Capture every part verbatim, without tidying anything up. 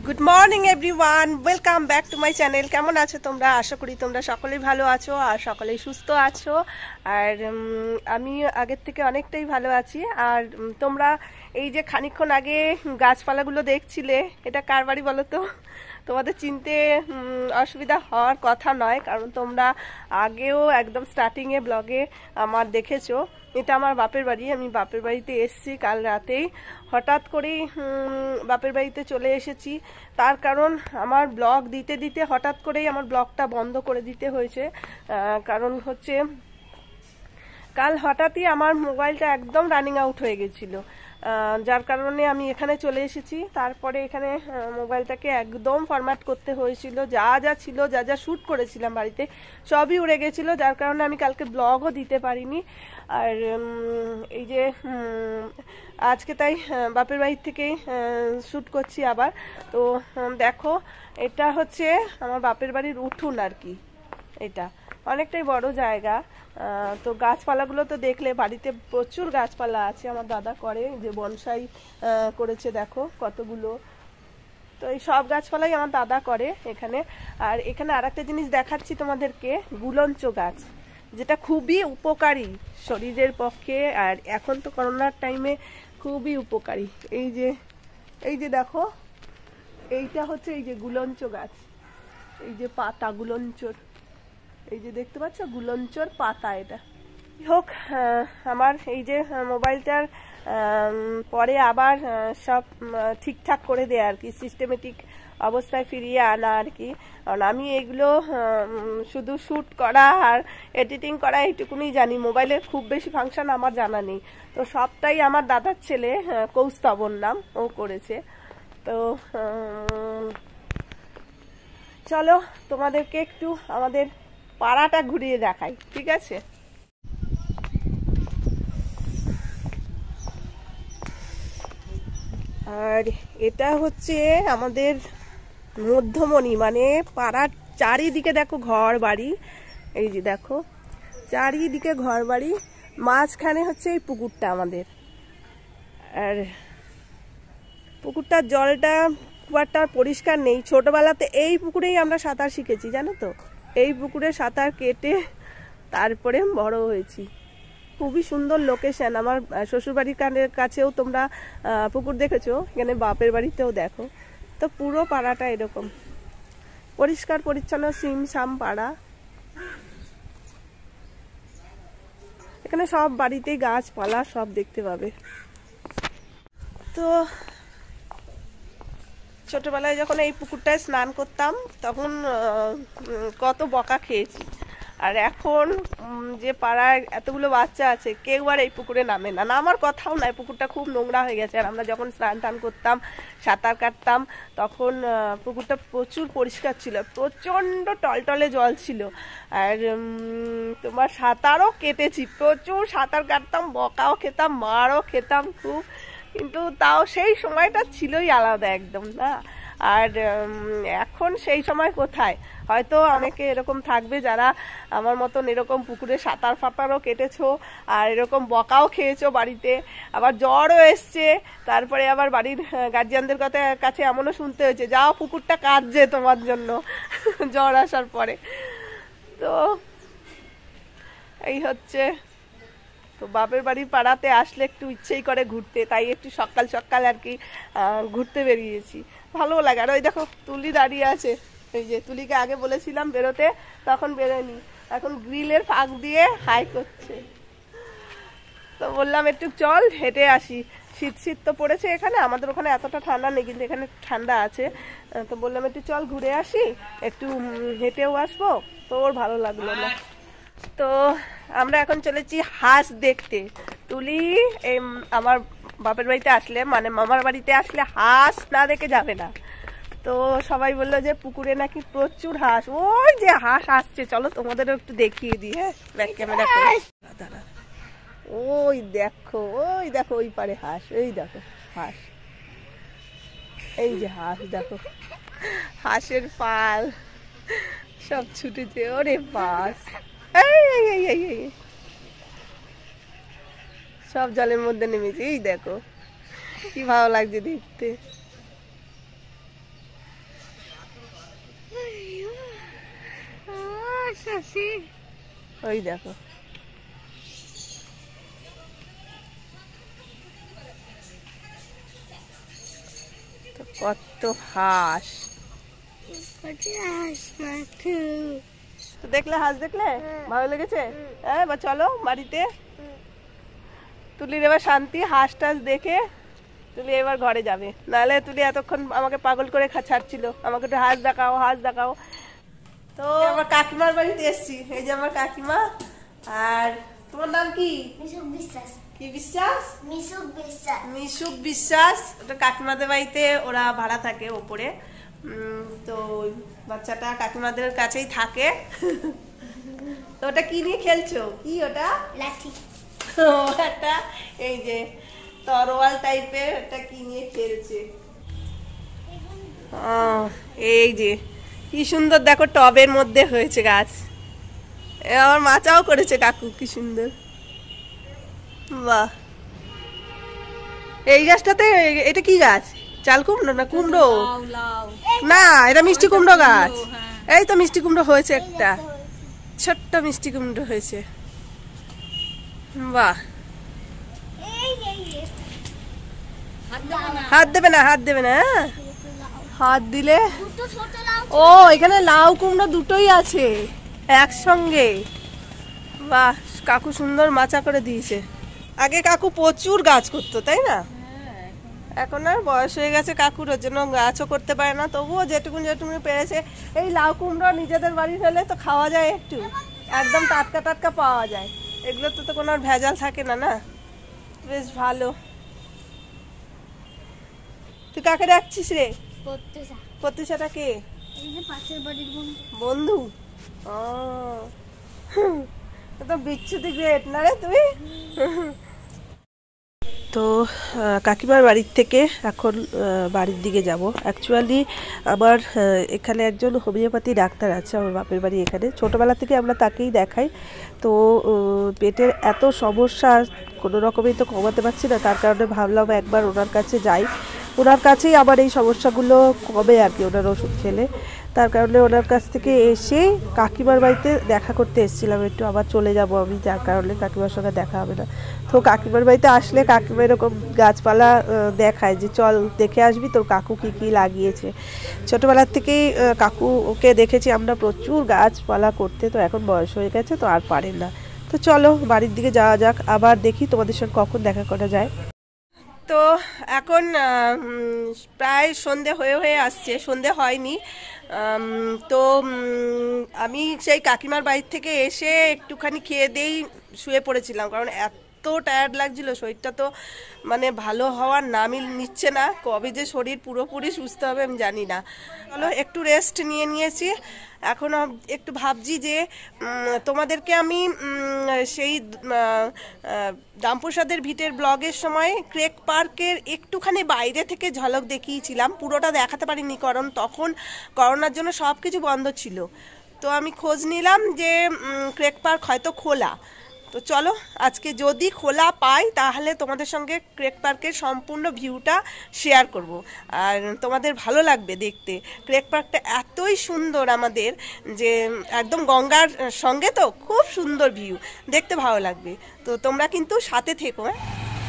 Good morning everyone, welcome back to my channel. কেমন আছো তোমরা? আশা করি তোমরা সকলেই ভালো আছো আর সকলেই সুস্থ আছো। আর আমি আগের থেকে অনেকটাই ভালো আছি। আর তোমরা এই যে খানিকক্ষণ আগে গাছপালাগুলো দেখছিলে, এটা কার বাড়ি বলো তো? তোমাদের চিনতে অসুবিধা হওয়ার কথা নয়, কারণ তোমরা আগেও একদম স্টার্টিংয়ে ব্লগে আমার দেখেছো। এটা আমার বাপের বাড়ি। আমি বাপের বাড়িতে এসেছি কাল রাতেই, হঠাৎ করেই বাপের বাড়িতে চলে এসেছি। তার কারণ আমার ব্লগ দিতে দিতে হঠাৎ করেই আমার ব্লগটা বন্ধ করে দিতে হয়েছে। কারণ হচ্ছে কাল হঠাৎই আমার মোবাইলটা একদম রানিং আউট হয়ে গেছিলো, যার কারণে আমি এখানে চলে এসেছি। তারপরে এখানে মোবাইলটাকে একদম ফরম্যাট করতে হয়েছিল, যা যা ছিল, যা যা শ্যুট করেছিলাম বাড়িতে সবই উড়ে গেছিলো, যার কারণে আমি কালকে ব্লগও দিতে পারিনি। আর এই যে আজকে তাই বাপের বাড়ির থেকেই শ্যুট করছি আবার। তো দেখো, এটা হচ্ছে আমার বাপের বাড়ির উঠোন আর কি। এটা অনেকটাই বড় জায়গা। তো গাছপালাগুলো তো দেখলে, বাড়িতে প্রচুর গাছপালা আছে। আমার দাদা করে যে বনসাই করেছে, দেখো কতগুলো। তো এই সব গাছপালাই আমার দাদা করে এখানে। আর এখানে আর একটা জিনিস দেখাচ্ছি তোমাদেরকে, গুলঞ্চ গাছ, যেটা খুবই উপকারী শরীরের পক্ষে। আর এখন তো করোনার টাইমে খুবই উপকারী। এই যে এই যে দেখো, এইটা হচ্ছে এই যে গুলঞ্চ গাছ, এই যে পাতা গুলঞ্চর, এই যে দেখতে পাচ্ছ গুলঞ্চর পাতা। এটা হোক, আমার এই যে মোবাইলটার পরে আবার সব ঠিকঠাক করে দেয় আর কি, সিস্টেমেটিক অবস্থায় ফিরিয়ে আনা আর কি। কারণ আমি এগুলো শুধু শ্যুট করা আর এডিটিং করা এইটুকুনি জানি, মোবাইলের খুব বেশি ফাংশন আমার জানা নেই। তো সবটাই আমার দাদার ছেলে কৌস্তবর নাম, ও করেছে। তো চলো তোমাদেরকে একটু আমাদের পাড়াটা ঘুরিয়ে দেখাই, ঠিক আছে? আর এটা হচ্ছে আমাদের মধ্যমণি, মানে পাড়ার চারিদিকে দেখো ঘর বাড়ি। এই যে দেখো চারিদিকে ঘর বাড়ি, মাঝখানে হচ্ছে এই পুকুরটা আমাদের। আর পুকুরটার জলটা খুব একটা পরিষ্কার নেই। ছোটবেলাতে এই পুকুরেই আমরা সাঁতার শিখেছি, জানো তো? এই পুকুরে সাঁতার কেটে তারপরে বড় হয়েছি। খুবই সুন্দর লোকেশন। আমার শ্বশুরবাড়ির কাছেও তোমরা পুকুর দেখেছো, এখানে বাপের বাড়িতেও দেখো। তো পুরো পাড়াটা এরকম পরিষ্কার পরিচ্ছন্ন, সিম সাম পাড়া। এখানে সব বাড়িতেই গাছপালা সব দেখতে পাবে। তো ছোটবেলায় যখন এই পুকুরটায় স্নান করতাম তখন কত বকা খেয়েছি। আর এখন যে পাড়ায় এতগুলো বাচ্চা আছে, কেউ আর এই পুকুরে নামে না, নামার কথাও নয়। পুকুরটা খুব নোংরা হয়ে গেছে। আর আমরা যখন স্নান টান করতাম, সাঁতার কাটতাম, তখন পুকুরটা প্রচুর পরিষ্কার ছিল, প্রচণ্ড টলটলে জল ছিল। আর তোমার সাঁতারও কেটেছি, প্রচুর সাঁতার কাটতাম, বকাও খেতাম, মারও খেতাম খুব। কিন্তু তাও সেই সময়টা ছিলই আলাদা একদম, না? আর এখন সেই সময় কোথায়? হয়তো অনেকে এরকম থাকবে যারা আমার মতন এরকম পুকুরে সাঁতার ফাতারও কেটেছো, আর এরকম বকাও খেয়েছো বাড়িতে, আবার জ্বরও এসছে। তারপরে আবার বাড়ির গার্জিয়ানদের কথা কাছে এমনও শুনতে হয়েছে, যাও পুকুরটা কাঁদছে তোমার জন্য জ্বর আসার পরে। তো এই হচ্ছে। তো বাপের বাড়ির পাড়াতে আসলে একটু ইচ্ছেই করে ঘুরতে, তাই একটু সকাল সকাল আর কি ঘুরতে বেরিয়েছি, ভালো লাগে। আর ওই দেখো তুলি দাঁড়িয়ে আছে, এই যে তুলিকে আগে বলেছিলাম বেরোতে, তখন বেরোয়নি, এখন গ্রিলের ফাঁক দিয়ে হাই করছে। তো বললাম একটু চল হেঁটে আসি, শীত শীত তো পড়েছে এখানে, আমাদের ওখানে এতটা ঠান্ডা নেই কিন্তু এখানে ঠান্ডা আছে। তো বললাম একটু চল ঘুরে আসি, একটু হেঁটেও আসবো। তো ওর ভালো লাগলো না। তো আমরা এখন চলেছি হাঁস দেখতে। তুলি এই আমার বাপের বাড়িতে আসলে, মানে মামার বাড়িতে আসলে হাঁস না দেখে যাবে না। তো সবাই বললো যে পুকুরে নাকি প্রচুর হাঁস। ওই যে হাঁস আসছে, চলো তোমাদেরও একটু দেখিয়ে দিই। হ্যাঁ, ব্যাক ক্যামেরা করে দাঁড়া। ওই দেখো, ওই দেখো ওই পারে হাঁস, এই দেখো হাঁস, এই যে হাঁস দেখো, হাঁসের পাল সব ছুটেছে। ওরে বাস, সব জলের মধ্যে নেমেছে। এই দেখো কি ভালো লাগছে দেখতে। ওই দেখো কত হাঁস, দেখলে হাঁস দেখলে ভালো লেগেছে? হ্যাঁ, বা চলো বাড়িতে। তুলির এবার শান্তি, হাঁস টাস দেখে তুলি এবার ঘরে যাবে, নাহলে তুলি এতক্ষণ আমাকে পাগল করে ছাড়ছিল, আমাকে একটু হাঁস দেখাও হাঁস দেখাও। তো আমার কাকিমার বাড়িতে এসছি, এই যে আমার কাকিমা। আর তোমার নাম কি? মিশুক বিশ্বাস। কি বিশ্বাস? মিশুক বিশ্বাস। মিশুক বিশ্বাস। ওটা কাকিমাদের বাড়িতে ওরা ভাড়া থাকে ওপরে, তো বাচ্চাটা কাকিমাদের কাছেই থাকে। তো ওটা কি নিয়ে খেলছো? কি ওটা? লাঠি। ওটা এই যে তরোয়াল টাইপের, এটা কি নিয়ে খেলছে? এই যে কি সুন্দর দেখো, টবের মধ্যে হয়েছে গাছ। আমার মাচাও করেছে কাকু, কি সুন্দর। বাহ, এই গাছটাতে, এটা কি গাছ? চাল কুমড়ো না কুমড়ো? না, এটা মিষ্টি কুমড়ো গাছ। এই তো মিষ্টি কুমড়ো হয়েছে একটা, ছোট্ট মিষ্টি কুমড়ো হয়েছে। বাহ, হাত দেবে না, হাত দেবে না, হাত দিলে। ও, এখানে লাউ কুমড়ো দুটোই আছে একসঙ্গে। বাহ, কাকু সুন্দর মাচা করে দিয়েছে। আগে কাকু প্রচুর গাছ করতো, তাই না? এখন আর বয়স হয়ে গেছে কাকুর, ওর জন্য গাছও করতে পারে না, তবুও যেটুকু যেটুকু পেরেছে। এই লাউ কুমড়ো নিজেদের বাড়ি হলে তো খাওয়া যায়, একটু একদম টাটকা টাটকা পাওয়া যায়। এগুলোতে তো কোনো আর ভেজাল থাকে না, না? বেশ ভালো। তুই কাকে ডাকছিস রে? প্রত্যুষাটা কে? বন্ধু। ও, তো বিচ্ছুতি গ্রেট না রে তুই? তো কাকিমার বাড়ির থেকে এখন বাড়ির দিকে যাব। অ্যাকচুয়ালি আমার এখানে একজন হোমিওপ্যাথি ডাক্তার আছে, আমার বাপের বাড়ি এখানে। ছোটোবেলা থেকে আমরা তাকেই দেখাই। তো পেটের এত সমস্যা কোনো রকমেই তো কমাতে পারছি না, তার কারণে ভাবলাম একবার ওনার কাছে যাই। ওনার কাছেই আমার এই সমস্যাগুলো কমে আর কি, ওনার ওষুধ খেলে। তার কারণে ওনার কাছ থেকে এসে কাকিমার বাড়িতে দেখা করতে এসেছিলাম একটু। আবার চলে যাব আমি, যার কারণে কাকিমার সঙ্গে দেখা হবে না। তো কাকিমার বাড়িতে আসলে কাকিমা এরকম গাছপালা দেখায় যে চল দেখে আসবি তোর কাকু কী কী লাগিয়েছে। ছোটোবেলার থেকেই কাকু ওকে দেখেছি আমরা প্রচুর গাছপালা করতে, তো এখন বয়স হয়ে গেছে তো আর পারেন না। তো চলো বাড়ির দিকে যাওয়া যাক, আবার দেখি তোমাদের সঙ্গে কখন দেখা করা যায়। তো এখন প্রায় সন্ধে হয়ে হয়ে আসছে, সন্ধে হয়নি। তো আমি সেই কাকিমার বাড়ির থেকে এসে একটুখানি খেয়ে দিয়েই শুয়ে পড়েছিলাম, কারণ এত টায়ার্ড লাগছিল, শরীরটা তো মানে ভালো হওয়ার নামই নিচ্ছে না। কবে যে শরীর পুরোপুরি সুস্থ হবে আমি জানি না। চলো একটু রেস্ট নিয়ে নিয়েছি, এখন একটু ভাবছি যে তোমাদেরকে আমি সেই রামপ্রসাদের ভিটের ব্লগের সময় ক্রেক পার্কের একটুখানি বাইরে থেকে ঝলক দেখিয়েছিলাম, পুরোটা দেখাতে পারিনি কারণ তখন করোনার জন্য সব কিছু বন্ধ ছিল। তো আমি খোঁজ নিলাম যে ক্রেক পার্ক হয়তো খোলা। তো চলো আজকে যদি খোলা পাই তাহলে তোমাদের সঙ্গে ক্রেক পার্কের সম্পূর্ণ ভিউটা শেয়ার করব, আর তোমাদের ভালো লাগবে দেখতে। ক্রেক পার্কটা এতই সুন্দর আমাদের, যে একদম গঙ্গার সঙ্গে, তো খুব সুন্দর ভিউ, দেখতে ভালো লাগবে। তো তোমরা কিন্তু সাথে থেকো। হ্যাঁ,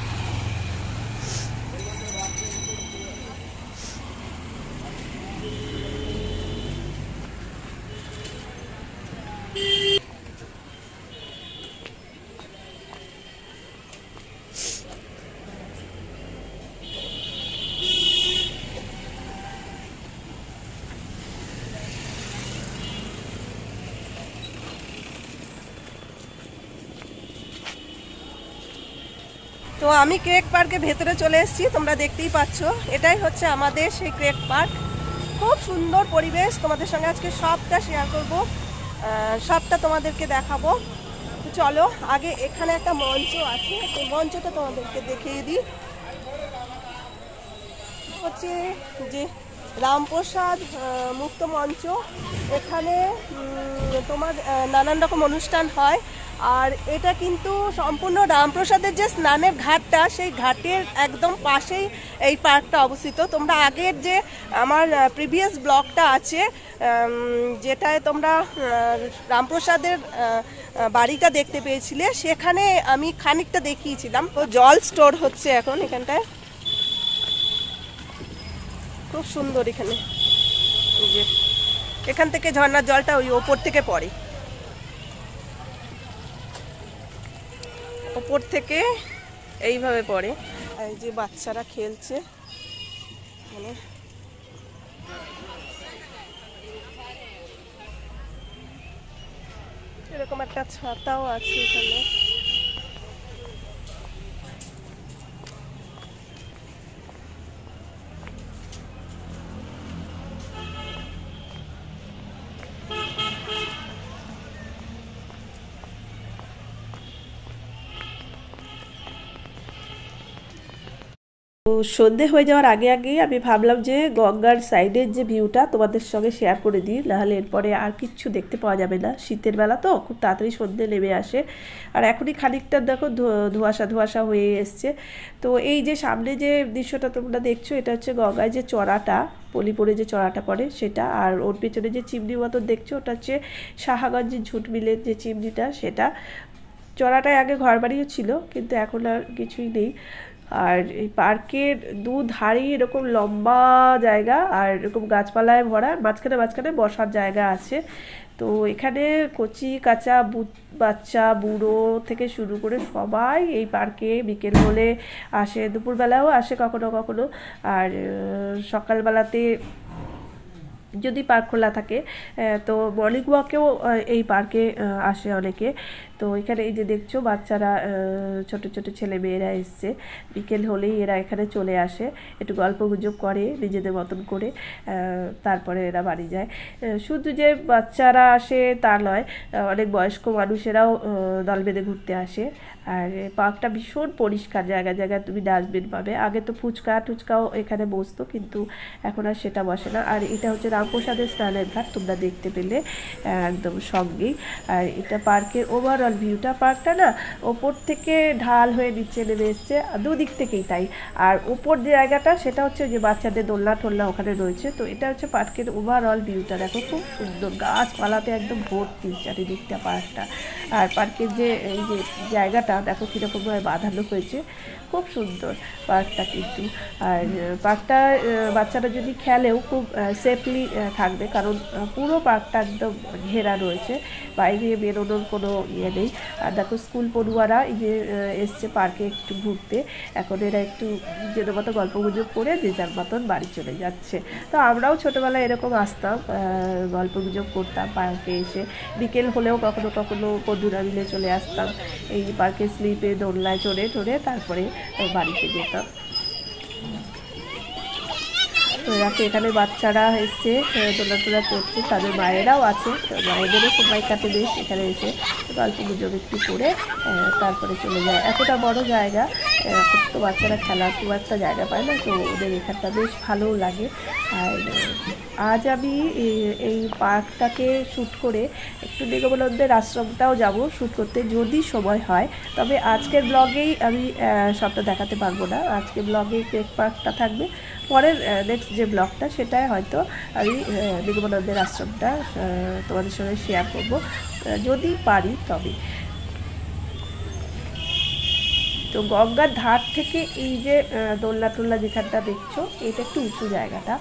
তো আমি ক্রেক পার্কের ভেতরে চলে এসেছি, তোমরা দেখতেই পাচ্ছ। এটাই হচ্ছে আমাদের সেই ক্রেক পার্ক। খুব সুন্দর পরিবেশ, তোমাদের সঙ্গে আজকে সবটা শেয়ার করব, সবটা তোমাদেরকে দেখাবো। তো চলো আগে এখানে একটা মঞ্চ আছে, সেই মঞ্চটা তোমাদেরকে দেখিয়ে দিই। হচ্ছে যে রামপ্রসাদ মুক্ত মঞ্চ, এখানে তোমার নানান রকম অনুষ্ঠান হয়। আর এটা কিন্তু সম্পূর্ণ রামপ্রসাদের যে স্নানের ঘাটটা, সেই ঘাটের একদম পাশেই এই পার্কটা অবস্থিত। তোমরা আগের যে আমার প্রিভিয়াস ব্লগটা আছে যেটায় তোমরা রামপ্রসাদের বাড়িটা দেখতে পেয়েছিলে, সেখানে আমি খানিকটা দেখিয়েছিলাম। তো জল স্টোর হচ্ছে এখন এখানটায়, খুব সুন্দর। এখানে যে এখান থেকে ঝর্ণার জলটা ওই ওপর থেকে পড়ে, ওপর থেকে এইভাবে পড়ে। এই যে বাচ্চারা খেলছে, মানে এরকম একটা ছাতাও আছে এখানে। সন্ধে হয়ে যাওয়ার আগে আগেই আমি ভাবলাম যে গঙ্গার সাইডের যে ভিউটা তোমাদের সঙ্গে শেয়ার করে দিই, নাহলে এরপরে আর কিচ্ছু দেখতে পাওয়া যাবে না। শীতের বেলা তো খুব তাড়াতাড়ি সন্ধে নেমে আসে, আর এখনই খানিকটা দেখো ধোঁয়াশা ধোঁয়াশা হয়ে এসছে। তো এই যে সামনে যে দৃশ্যটা তোমরা দেখছো, এটা হচ্ছে গঙ্গায় যে চড়াটা, পলিপুরে যে চড়াটা পড়ে সেটা। আর ওর পেছনে যে চিমনি মতো দেখছো, ওটা হচ্ছে সাহাগঞ্জের ঝুট মিলের যে চিমনিটা, সেটা। চড়াটায় আগে ঘর বাড়িও ছিল, কিন্তু এখন আর কিছুই নেই। আর এই পার্কের দু ধারেই এরকম লম্বা জায়গা, আর এরকম গাছপালায় ভরা, মাঝখানে মাঝখানে বসার জায়গা আছে। তো এখানে কচি কাঁচা বাচ্চা বুড়ো থেকে শুরু করে সবাই এই পার্কে বিকেল হলে আসে, দুপুরবেলাও আসে কখনো কখনো, আর সকালবেলাতে যদি পার্ক খোলা থাকে তো মর্নিং ওয়াকেও এই পার্কে আসে অনেকে। তো এখানে এই যে দেখছো বাচ্চারা, ছোট ছোট ছেলে মেয়েরা এসছে, বিকেল হলেই এরা এখানে চলে আসে, একটু গল্প গুজব করে নিজেদের মতন করে, তারপরে এরা বাড়ি যায়। শুধু যে বাচ্চারা আসে তা নয়, অনেক বয়স্ক মানুষেরাও দল বেঁধে ঘুরতে আসে। আর পার্কটা ভীষণ পরিষ্কার, জায়গায় জায়গায় তুমি ডাস্টবিন পাবে। আগে তো ফুচকা টুচকাও এখানে বসতো, কিন্তু এখন আর সেটা বসে না। আর এটা হচ্ছে রামপ্রসাদের স্নানের ঘাট, তোমরা দেখতে পেলে একদম সঙ্গেই। আর এটা পার্কের ওভারঅল ভিউটা, পার্কটা না ওপর থেকে ঢাল হয়ে নিচে নেমে এসছে, দুদিক থেকেই তাই। আর ওপর যে জায়গাটা সেটা হচ্ছে যে বাচ্চাদের দোলনা টোলনা ওখানে রয়েছে। তো এটা হচ্ছে পার্কের ওভারঅল ভিউটা, দেখো খুব সুন্দর, গাছপালাতে একদম ভর্তি চারিদিকটা পার্কটা। আর পার্কের যে এই যে জায়গাটা দেখো কীরকমভাবে বাঁধানো হয়েছে, খুব সুন্দর পার্কটা কিন্তু। আর পার্কটা বাচ্চারা যদি খেলেও খুব সেফলি থাকবে, কারণ পুরো পার্কটা একদম ঘেরা রয়েছে, বাইরে বেরোনোর কোনো ইয়ে নেই। আর দেখো স্কুল পড়ুয়ারা এই যে এসছে পার্কে একটু ঘুরতে, এখন এরা একটু নিজেদের মতো গল্প গুজব করে যে যার মতন বাড়ি চলে যাচ্ছে। তো আমরাও ছোটোবেলায় এরকম আসতাম, গল্প গুজব করতাম পার্কে এসে, বিকেল হলেও কখনো কখনো বন্ধুরা মিলে চলে আসতাম এই পার্কে স্লিপে দোলনায় চড়ে চড়ে তারপরে বাড়িতে যেতাম। তো রাতে এখানে বাচ্চারা এসছে দোলা টোলা করছে, তাদের মায়েরাও আছে, মায়েদেরও সময় কাটে বেশ এখানে এসে গল্প গুজব একটু করে তারপরে চলে যায়। এতটা বড় জায়গা, এখন তো বাচ্চারা খেলার খুব একটা জায়গা পায় না, তো ওদের এখানটা বেশ ভালোও লাগে। আর আজ আমি এই পার্কটাকে শ্যুট করে একটু নিগমানন্দের আশ্রমটাও যাব শ্যুট করতে যদি সময় হয়। তবে আজকের ব্লগেই আমি সবটা দেখাতে পারবো না, আজকের ব্লগে ক্রেক পার্কটা থাকবে, পরের নেক্সট যে ব্লগটা সেটাই হয়তো আমি নিগমানন্দের আশ্রমটা তোমাদের সঙ্গে শেয়ার করব যদি পারি তবে। তো গঙ্গার ধার থেকে এই যে দোলনা টোলনা যেখানটা দেখছো, এটা একটু উঁচু জায়গাটা।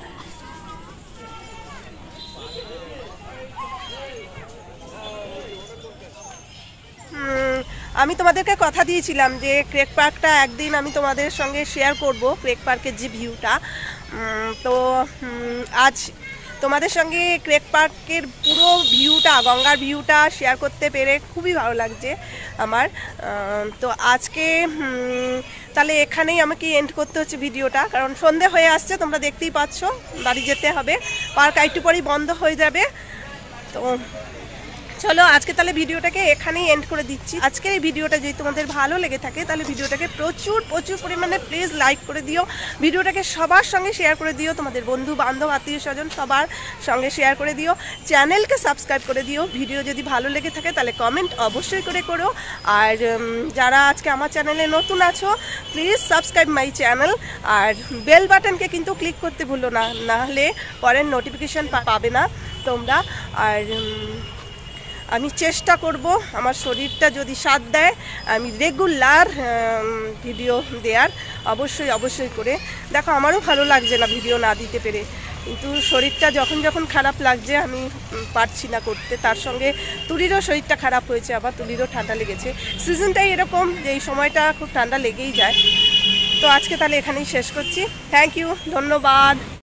আমি তোমাদেরকে কথা দিয়েছিলাম যে ক্রেক পার্কটা একদিন আমি তোমাদের সঙ্গে শেয়ার করব, ক্রেক পার্কের যে ভিউটা। তো আজ তোমাদের সঙ্গে ক্রেক পার্কের পুরো ভিউটা, গঙ্গার ভিউটা শেয়ার করতে পেরে খুবই ভালো লাগছে আমার। তো আজকে তাহলে এখানেই আমাকে এন্ড করতে হচ্ছে ভিডিওটা, কারণ সন্ধে হয়ে আসছে, তোমরা দেখতেই পাচ্ছ, বাড়ি যেতে হবে, পার্ক একটু পরেই বন্ধ হয়ে যাবে। তো চলো আজকে তাহলে ভিডিওটাকে এখানেই এন্ড করে দিচ্ছি। আজকের এই ভিডিওটা যদি তোমাদের ভালো লেগে থাকে তাহলে ভিডিওটাকে প্রচুর প্রচুর পরিমাণে প্লিজ লাইক করে দিও, ভিডিওটাকে সবার সঙ্গে শেয়ার করে দিও, তোমাদের বন্ধু বান্ধব আত্মীয় স্বজন সবার সঙ্গে শেয়ার করে দিও, চ্যানেলকে সাবস্ক্রাইব করে দিও। ভিডিও যদি ভালো লেগে থাকে তাহলে কমেন্ট অবশ্যই করে করো। আর যারা আজকে আমার চ্যানেলে নতুন আছো প্লিজ সাবস্ক্রাইব মাই চ্যানেল, আর বেল বাটনকে কিন্তু ক্লিক করতে ভুলো না, নাহলে পরের নোটিফিকেশান পাবে না তোমরা। আর আমি চেষ্টা করব আমার শরীরটা যদি সাথ দেয় আমি রেগুলার ভিডিও দেওয়ার, অবশ্যই অবশ্যই করে। দেখো আমারও ভালো লাগছে না ভিডিও না দিতে পেরে, কিন্তু শরীরটা যখন যখন খারাপ লাগছে আমি পারছি না করতে। তার সঙ্গে তুলিরও শরীরটা খারাপ হয়েছে, আবার তুলিরও ঠান্ডা লেগেছে। সিজনটাই এরকম যে এই সময়টা খুব ঠান্ডা লেগেই যায়। তো আজকে তাহলে এখানেই শেষ করছি। থ্যাংক ইউ, ধন্যবাদ।